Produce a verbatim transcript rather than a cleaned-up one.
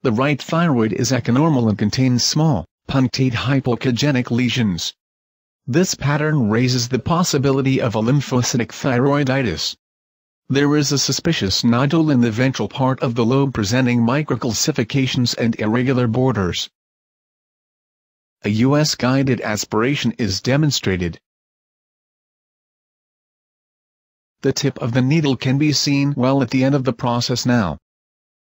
The right thyroid is echonormal and contains small, punctate hypoechogenic lesions. This pattern raises the possibility of a lymphocytic thyroiditis. There is a suspicious nodule in the ventral part of the lobe presenting microcalcifications and irregular borders. A U S guided aspiration is demonstrated. The tip of the needle can be seen well at the end of the process now.